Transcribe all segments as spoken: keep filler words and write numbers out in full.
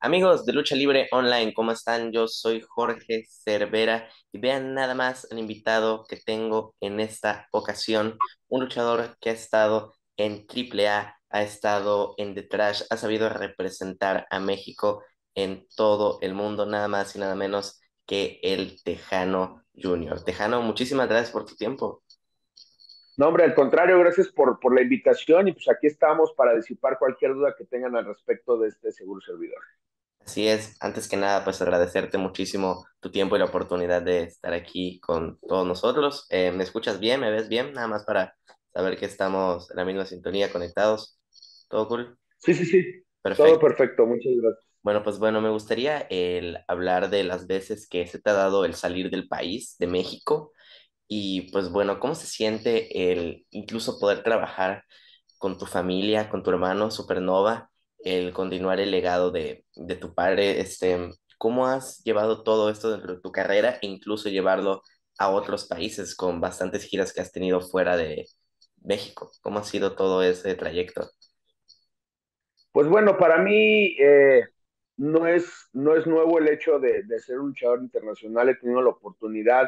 Amigos de Lucha Libre Online, ¿cómo están? Yo soy Jorge Cervera y vean nada más el invitado que tengo en esta ocasión, un luchador que ha estado en Triple A, ha estado en The Trash, ha sabido representar a México en todo el mundo, nada más y nada menos que el Tejano Junior. Tejano, muchísimas gracias por tu tiempo. No, hombre, al contrario, gracias por, por la invitación y pues aquí estamos para disipar cualquier duda que tengan al respecto de este seguro servidor. Así es, antes que nada, pues agradecerte muchísimo tu tiempo y la oportunidad de estar aquí con todos nosotros. Eh, ¿me escuchas bien? ¿Me ves bien? Nada más para saber que estamos en la misma sintonía, conectados. ¿Todo cool? Sí, sí, sí, todo Perfecto. perfecto, muchas gracias. Bueno, pues bueno, me gustaría el hablar de las veces que se te ha dado el salir del país, de México, y pues bueno, ¿cómo se siente el incluso poder trabajar con tu familia, con tu hermano Supernova, el continuar el legado de, de tu padre? Este, ¿cómo has llevado todo esto dentro de tu carrera e incluso llevarlo a otros países con bastantes giras que has tenido fuera de México? ¿Cómo ha sido todo ese trayecto? Pues bueno, para mí eh, no es, no es nuevo el hecho de, de ser un luchador internacional. He tenido la oportunidad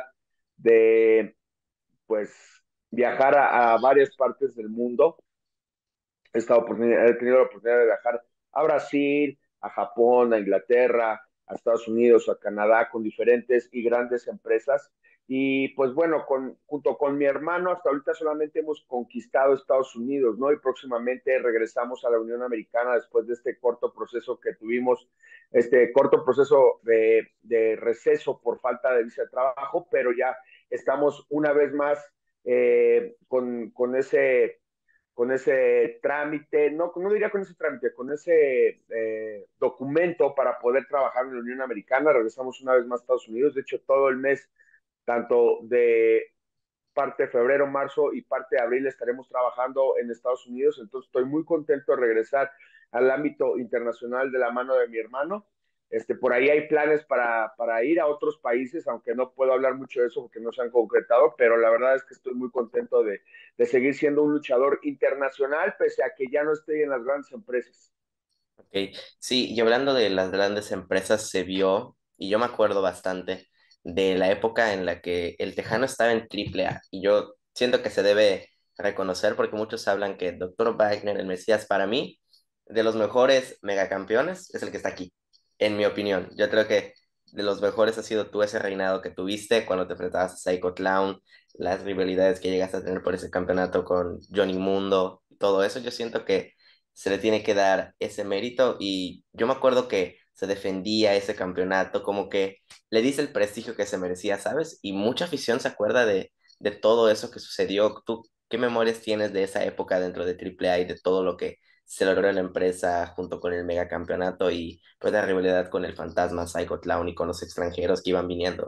de pues viajar a, a varias partes del mundo. He, estado oportunidad, he tenido la oportunidad de viajar a Brasil, a Japón, a Inglaterra, a Estados Unidos, a Canadá, con diferentes y grandes empresas. Y pues bueno, con, junto con mi hermano, hasta ahorita solamente hemos conquistado Estados Unidos, ¿no? Y próximamente regresamos a la Unión Americana después de este corto proceso que tuvimos, este corto proceso de, de receso por falta de visa de trabajo, pero ya estamos una vez más eh, con, con ese con ese trámite, no, no diría con ese trámite, con ese eh, documento para poder trabajar en la Unión Americana. Regresamos una vez más a Estados Unidos. De hecho, todo el mes, tanto de parte de febrero, marzo y parte de abril estaremos trabajando en Estados Unidos. Entonces, estoy muy contento de regresar al ámbito internacional de la mano de mi hermano. Este, por ahí hay planes para, para ir a otros países, aunque no puedo hablar mucho de eso porque no se han concretado, pero la verdad es que estoy muy contento de, de seguir siendo un luchador internacional, pese a que ya no estoy en las grandes empresas. Ok, sí, y hablando de las grandes empresas, se vio, y yo me acuerdo bastante de la época en la que el Tejano estaba en Triple A, y yo siento que se debe reconocer porque muchos hablan que Doctor Wagner, el Mesías, para mí, de los mejores megacampeones, es el que está aquí, en mi opinión. Yo creo que de los mejores ha sido tú ese reinado que tuviste cuando te enfrentabas a Psycho Clown, las rivalidades que llegaste a tener por ese campeonato con Johnny Mundo, todo eso, yo siento que se le tiene que dar ese mérito y yo me acuerdo que se defendía ese campeonato, como que le dice el prestigio que se merecía, ¿sabes? Y mucha afición se acuerda de, de todo eso que sucedió. ¿Tú qué memorias tienes de esa época dentro de Triple A y de todo lo que se logró en la empresa junto con el megacampeonato y pues la rivalidad con el Fantasma, Psycho Clown y con los extranjeros que iban viniendo?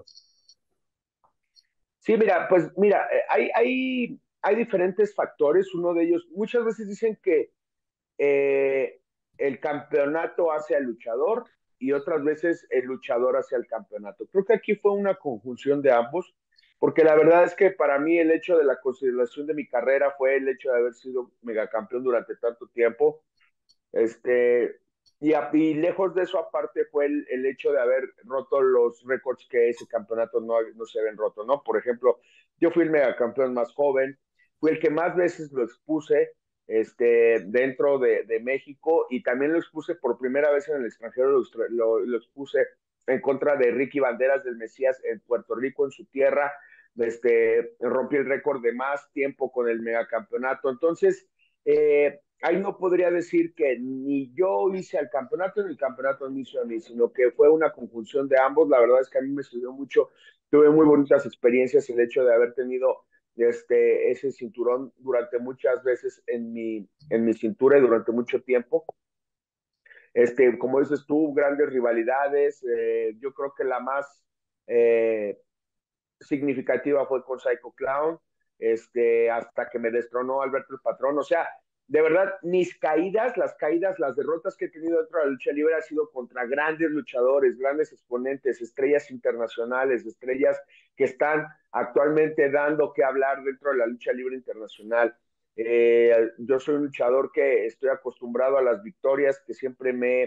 Sí, mira, pues mira, eh, hay, hay, hay diferentes factores. Uno de ellos, muchas veces dicen que eh, el campeonato hacia el luchador y otras veces el luchador hacia el campeonato. Creo que aquí fue una conjunción de ambos, porque la verdad es que para mí el hecho de la consideración de mi carrera fue el hecho de haber sido megacampeón durante tanto tiempo. Este, y, a, y lejos de eso, aparte, fue el, el, hecho de haber roto los récords que ese campeonato no, no se habían roto, ¿no? Por ejemplo, yo fui el megacampeón más joven, fui el que más veces lo expuse este, dentro de, de México y también lo expuse por primera vez en el extranjero, lo, lo, lo expuse en contra de Ricky Banderas del Mesías en Puerto Rico, en su tierra. Este, rompí el récord de más tiempo con el megacampeonato. Entonces, eh, ahí no podría decir que ni yo hice al campeonato ni el campeonato me hizo a mí, sino que fue una conjunción de ambos. La verdad es que a mí me sirvió mucho, tuve muy bonitas experiencias el hecho de haber tenido este, ese cinturón durante muchas veces en mi, en mi cintura y durante mucho tiempo. Este, como dices tú, grandes rivalidades. Eh, yo creo que la más eh, significativa fue con Psycho Clown, este, hasta que me destronó Alberto el Patrón. O sea, de verdad, mis caídas, las caídas, las derrotas que he tenido dentro de la lucha libre ha sido contra grandes luchadores, grandes exponentes, estrellas internacionales, estrellas que están actualmente dando que hablar dentro de la lucha libre internacional. Eh, yo soy un luchador que estoy acostumbrado a las victorias, que siempre me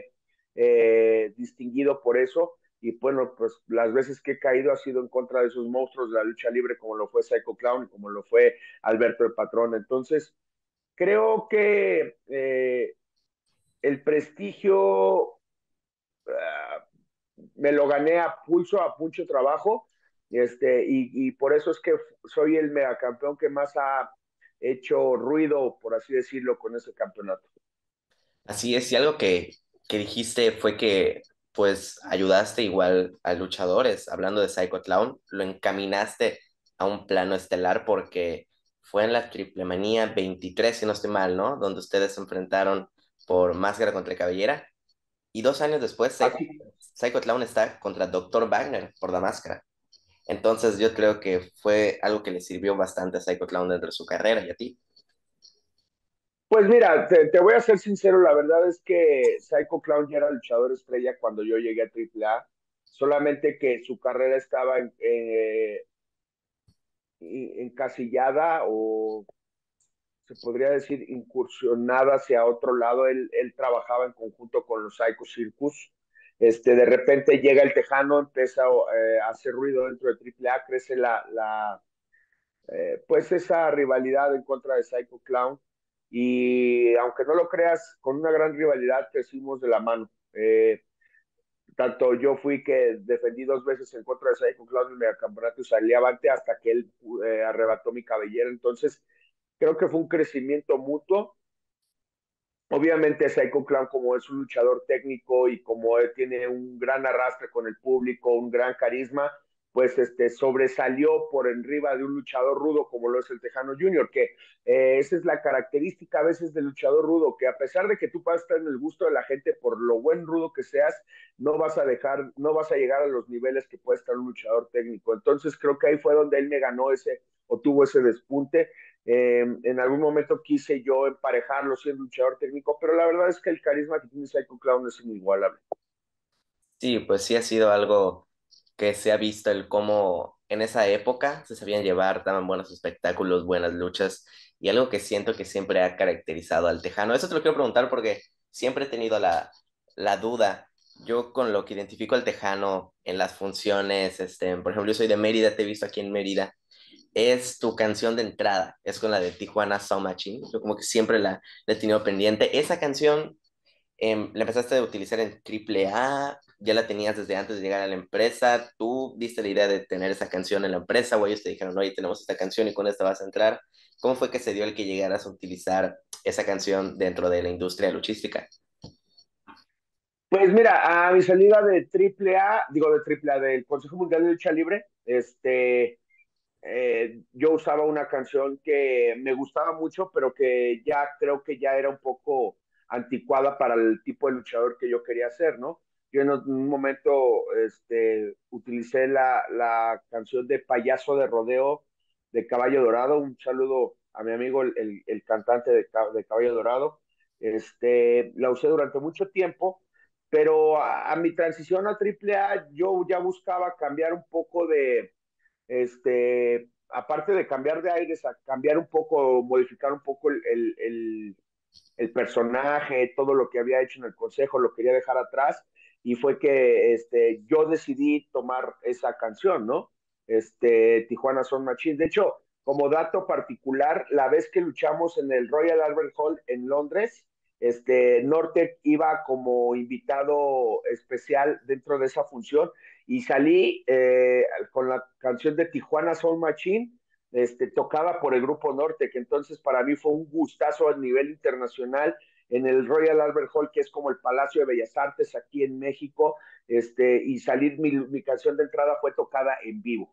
eh, distinguido por eso. Y bueno, pues las veces que he caído ha sido en contra de esos monstruos de la lucha libre, como lo fue Psycho Clown y como lo fue Alberto el Patrón. Entonces, creo que eh, el prestigio uh, me lo gané a pulso, a mucho trabajo, este, y, y por eso es que soy el megacampeón que más ha hecho ruido, por así decirlo, con ese campeonato. Así es, y algo que, que dijiste fue que pues ayudaste igual a luchadores, hablando de Psycho Clown, lo encaminaste a un plano estelar porque fue en la Triple Manía veintitrés, si no estoy mal, ¿no? Donde ustedes se enfrentaron por máscara contra cabellera, y dos años después Psycho, Así, Psycho Clown está contra Doctor Wagner por la máscara. Entonces yo creo que fue algo que le sirvió bastante a Psycho Clown dentro de su carrera y a ti. pues mira, te, te, voy a ser sincero, la verdad es que Psycho Clown ya era luchador estrella cuando yo llegué a Triple A, solamente que su carrera estaba en, eh, encasillada o se podría decir incursionada hacia otro lado. Él, él trabajaba en conjunto con los Psycho Circus. Este, de repente llega el Tejano, empieza eh, a hacer ruido dentro de Triple A, crece la, la eh, pues esa rivalidad en contra de Psycho Clown. Y aunque no lo creas, con una gran rivalidad crecimos de la mano. Eh, tanto yo fui que defendí dos veces en contra de Psycho Clown en el megacampeonato y salí avante hasta que él eh, arrebató mi cabellera. Entonces, creo que fue un crecimiento mutuo. Obviamente Psycho Clown, como es un luchador técnico y como él tiene un gran arrastre con el público, un gran carisma, pues este sobresalió por arriba de un luchador rudo como lo es el Tejano Junior, que eh, esa es la característica a veces del luchador rudo, que a pesar de que tú puedas estar en el gusto de la gente por lo buen rudo que seas, no vas a dejar, no vas a llegar a los niveles que puede estar un luchador técnico. Entonces creo que ahí fue donde él me ganó ese o tuvo ese despunte. Eh, en algún momento quise yo emparejarlo siendo luchador técnico, pero la verdad es que el carisma que tiene Psycho Clown es inigualable. Sí, pues sí ha sido algo que se ha visto el cómo en esa época se sabían llevar, daban buenos espectáculos, buenas luchas y algo que siento que siempre ha caracterizado al Tejano. Eso te lo quiero preguntar porque siempre he tenido la, la duda. Yo con lo que identifico al Tejano en las funciones, este, por ejemplo, yo soy de Mérida, te he visto aquí en Mérida, es tu canción de entrada, es con la de Tijuana Sound Machine. Yo como que siempre la, la he tenido pendiente. Esa canción em, la empezaste a utilizar en Triple A, ya la tenías desde antes de llegar a la empresa, tú diste la idea de tener esa canción en la empresa, o ellos te dijeron, oye, tenemos esta canción y con esta vas a entrar. ¿Cómo fue que se dio el que llegaras a utilizar esa canción dentro de la industria luchística? Pues mira, a mi salida de Triple A, digo de Triple A, del Consejo Mundial de Lucha Libre, este, eh, yo usaba una canción que me gustaba mucho, pero que ya creo que ya era un poco anticuada para el tipo de luchador que yo quería ser, ¿no? Yo en un momento este, utilicé la, la canción de Payaso de Rodeo de Caballo Dorado. Un saludo a mi amigo, el, el, el cantante de, de, Caballo Dorado. Este, la usé durante mucho tiempo, pero a, a mi transición a Triple A yo ya buscaba cambiar un poco de, este, aparte de cambiar de aires, a cambiar un poco, modificar un poco el, el, el, el, personaje, todo lo que había hecho en el consejo, lo quería dejar atrás, y fue que este, yo decidí tomar esa canción, ¿no? Este, Tijuana Son Machine. De hecho, como dato particular, la vez que luchamos en el Royal Albert Hall en Londres, este, Nortec iba como invitado especial dentro de esa función y salí eh, con la canción de Tijuana Soul Machine, este, tocada por el grupo Norte, que entonces para mí fue un gustazo a nivel internacional en el Royal Albert Hall, que es como el Palacio de Bellas Artes aquí en México, este, y salir mi, mi canción de entrada fue tocada en vivo.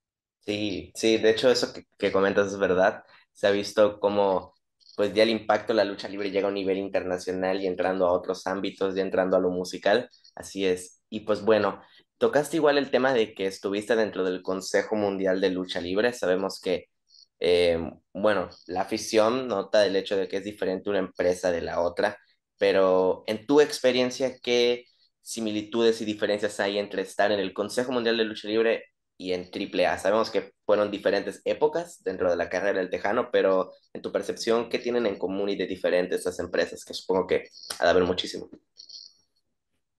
Sí, sí, de hecho eso que, que comentas es verdad. Se ha visto como pues ya el impacto de la lucha libre llega a un nivel internacional y entrando a otros ámbitos, ya entrando a lo musical, así es. Y pues bueno, tocaste igual el tema de que estuviste dentro del Consejo Mundial de Lucha Libre. Sabemos que, eh, bueno, la afición nota el hecho de que es diferente una empresa de la otra, pero en tu experiencia, ¿qué similitudes y diferencias hay entre estar en el Consejo Mundial de Lucha Libre y en Triple A? Sabemos que fueron diferentes épocas dentro de la carrera del Tejano, pero en tu percepción, ¿qué tienen en común y de diferentes estas empresas? Que supongo que ha de haber muchísimo.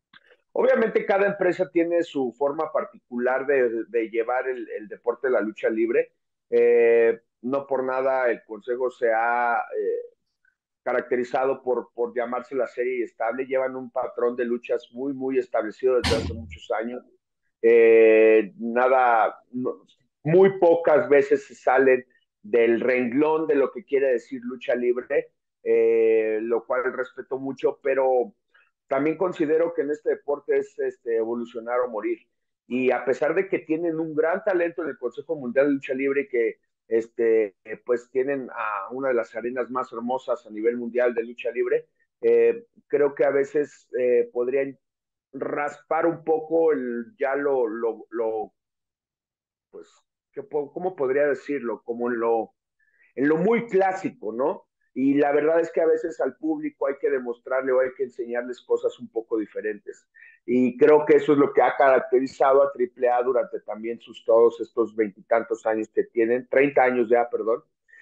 Obviamente cada empresa tiene su forma particular de, de llevar el, el, deporte de la lucha libre. Eh, no por nada el Consejo se ha eh, caracterizado por, por llamarse la serie estable. Llevan un patrón de luchas muy, muy establecido desde hace muchos años. Eh, nada, no, muy pocas veces se salen del renglón de lo que quiere decir lucha libre, eh, lo cual respeto mucho, pero también considero que en este deporte es este, evolucionar o morir. Y a pesar de que tienen un gran talento en el Consejo Mundial de Lucha Libre, que este, pues tienen a una de las arenas más hermosas a nivel mundial de lucha libre, eh, creo que a veces eh, podrían raspar un poco el, ya lo, lo, lo pues, ¿qué, ¿cómo podría decirlo? Como en lo, en lo muy clásico, ¿no? Y la verdad es que a veces al público hay que demostrarle o hay que enseñarles cosas un poco diferentes. Y creo que eso es lo que ha caracterizado a Triple A durante también sus todos estos veintitantos años que tienen, treinta años ya, perdón.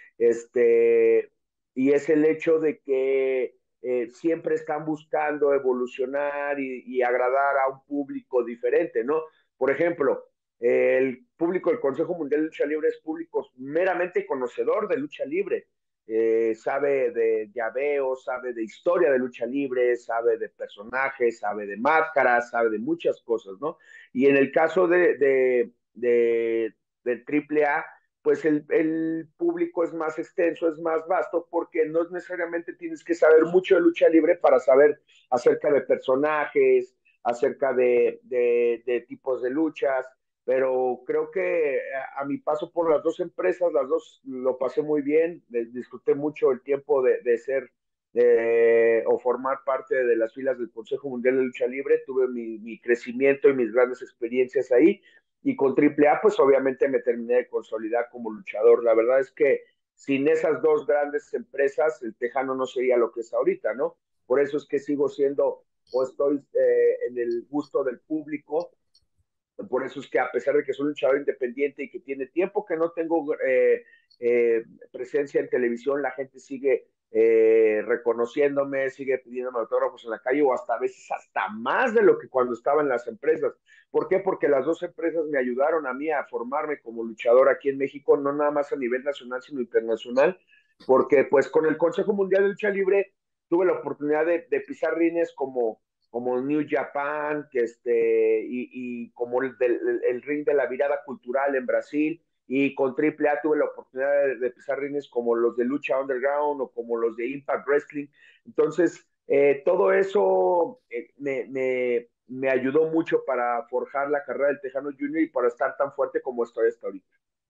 Este, y es el hecho de que eh, siempre están buscando evolucionar y, y agradar a un público diferente, ¿no? Por ejemplo, el público del Consejo Mundial de Lucha Libre es público meramente conocedor de lucha libre. Eh, sabe de llaveo, sabe de historia de lucha libre, sabe de personajes, sabe de máscaras, sabe de muchas cosas, ¿no? Y en el caso de, de, de, del Triple A, pues el, el, público es más extenso, es más vasto, porque no necesariamente tienes que saber mucho de lucha libre para saber acerca de personajes, acerca de, de, de tipos de luchas, pero creo que a, a mi paso por las dos empresas, las dos lo pasé muy bien, disfruté mucho el tiempo de, de ser de, o formar parte de las filas del Consejo Mundial de Lucha Libre, tuve mi, mi crecimiento y mis grandes experiencias ahí, y con Triple A pues obviamente me terminé de consolidar como luchador. La verdad es que sin esas dos grandes empresas el Tejano no sería lo que es ahorita, ¿no? Por eso es que sigo siendo o estoy eh, en el gusto del público. Por eso es que a pesar de que soy un luchador independiente y que tiene tiempo que no tengo eh, eh, presencia en televisión, la gente sigue eh, reconociéndome, sigue pidiéndome autógrafos en la calle o hasta a veces hasta más de lo que cuando estaba en las empresas. ¿Por qué? Porque las dos empresas me ayudaron a mí a formarme como luchador aquí en México, no nada más a nivel nacional, sino internacional, porque pues con el Consejo Mundial de Lucha Libre tuve la oportunidad de, de pisar rines como como New Japan, que este, y, y como el, del, el, ring de la virada cultural en Brasil, y con Triple A tuve la oportunidad de, de pisar rines como los de Lucha Underground o como los de Impact Wrestling. Entonces, eh, todo eso eh, me, me, me ayudó mucho para forjar la carrera del Tejano Junior y para estar tan fuerte como estoy hasta ahorita.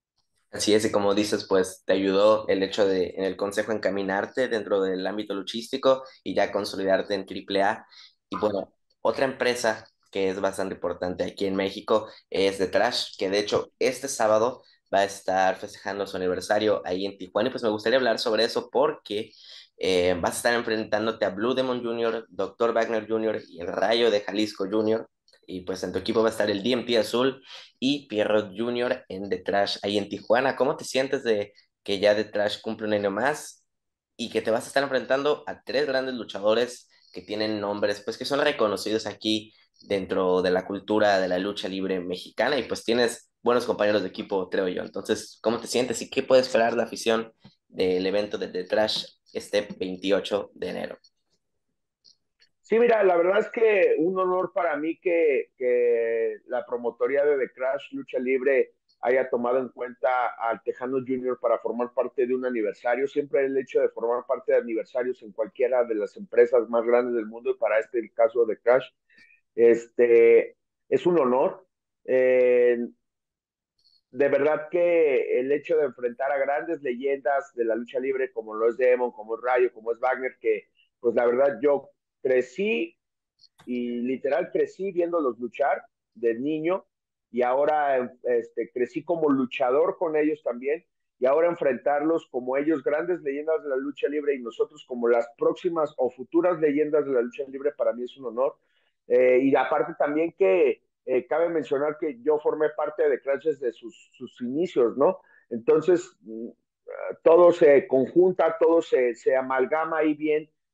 Así es, y como dices, pues te ayudó el hecho de en el consejo encaminarte dentro del ámbito luchístico y ya consolidarte en Triple A. Y bueno, otra empresa que es bastante importante aquí en México es The Trash, que de hecho este sábado va a estar festejando su aniversario ahí en Tijuana. Y pues me gustaría hablar sobre eso porque eh, vas a estar enfrentándote a Blue Demon junior, Doctor Wagner junior y el Rayo de Jalisco junior. Y pues en tu equipo va a estar el D M T Azul y Pierrot junior en The Trash ahí en Tijuana. ¿Cómo te sientes de que ya The Trash cumple un año más y que te vas a estar enfrentando a tres grandes luchadores que tienen nombres, pues que son reconocidos aquí dentro de la cultura de la lucha libre mexicana y pues tienes buenos compañeros de equipo, creo yo? Entonces, ¿cómo te sientes y qué puede esperar la afición del evento de The Trash este veintiocho de enero? Sí, mira, la verdad es que un honor para mí que, que la promotoría de The Crash Lucha Libre haya tomado en cuenta al Tejano Junior para formar parte de un aniversario. Siempre el hecho de formar parte de aniversarios en cualquiera de las empresas más grandes del mundo, y para este el caso de Crash, este, es un honor. Eh, de verdad que el hecho de enfrentar a grandes leyendas de la lucha libre como lo es Demon, como es Rayo, como es Wagner, que pues la verdad yo crecí y literal crecí viéndolos luchar de niño y ahora este, crecí como luchador con ellos también y ahora enfrentarlos como ellos grandes leyendas de la lucha libre y nosotros como las próximas o futuras leyendas de la lucha libre para mí es un honor. Eh, y aparte también que eh, cabe mencionar que yo formé parte de Crash desde sus, sus inicios, ¿no? Entonces, todo se conjunta, todo se, se amalgama ahí bien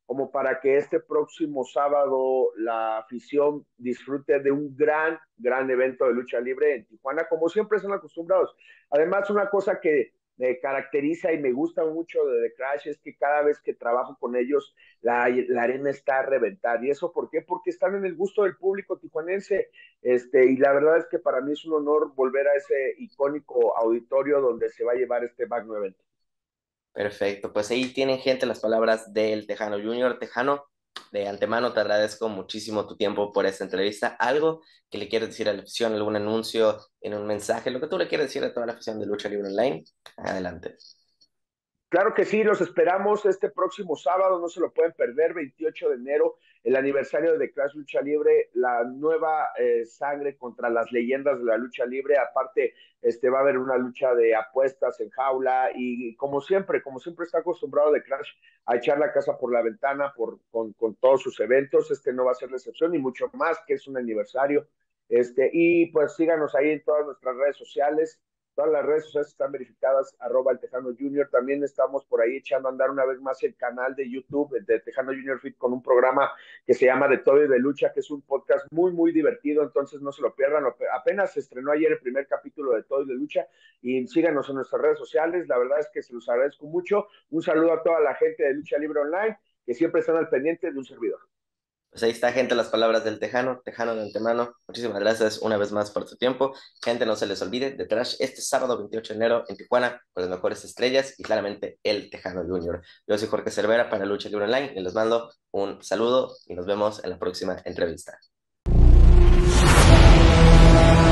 como para que este próximo sábado la afición disfrute de un gran, gran evento de lucha libre en Tijuana, como siempre son acostumbrados. Además, una cosa que me caracteriza y me gusta mucho de The Crash es que cada vez que trabajo con ellos, la, la arena está a reventar. ¿Y eso por qué? Porque están en el gusto del público tijuanense. Este, y la verdad es que para mí es un honor volver a ese icónico auditorio donde se va a llevar este magno evento. Perfecto, pues ahí tienen gente las palabras del Tejano Junior. Tejano, de antemano te agradezco muchísimo tu tiempo por esta entrevista. ¿Algo que le quieras decir a la afición, algún anuncio, en un mensaje, lo que tú le quieras decir a toda la afición de Lucha Libre Online? Adelante. Claro que sí, los esperamos este próximo sábado, no se lo pueden perder, veintiocho de enero, el aniversario de The Crash Lucha Libre, la nueva eh, sangre contra las leyendas de la lucha libre. Aparte, este, va a haber una lucha de apuestas en jaula y, como siempre, como siempre está acostumbrado The Crash a echar la casa por la ventana por, con, con todos sus eventos. Este no va a ser la excepción, y mucho más que es un aniversario. Este, y pues síganos ahí en todas nuestras redes sociales. Todas las redes sociales están verificadas, arroba el Tejano Junior. También estamos por ahí echando a andar una vez más el canal de YouTube de Tejano Junior Fit con un programa que se llama De Todo y de Lucha, que es un podcast muy, muy divertido, entonces no se lo pierdan. Apenas se estrenó ayer el primer capítulo de Todo y de Lucha, y síganos en nuestras redes sociales. La verdad es que se los agradezco mucho. Un saludo a toda la gente de Lucha Libre Online, que siempre están al pendiente de un servidor. Pues ahí está, gente, las palabras del Tejano. Tejano de antemano, muchísimas gracias una vez más por tu tiempo. Gente, no se les olvide, The Trash este sábado veintiocho de enero en Tijuana con las mejores estrellas y claramente el Tejano Junior. Yo soy Jorge Cervera para Lucha Libre Online y les mando un saludo y nos vemos en la próxima entrevista.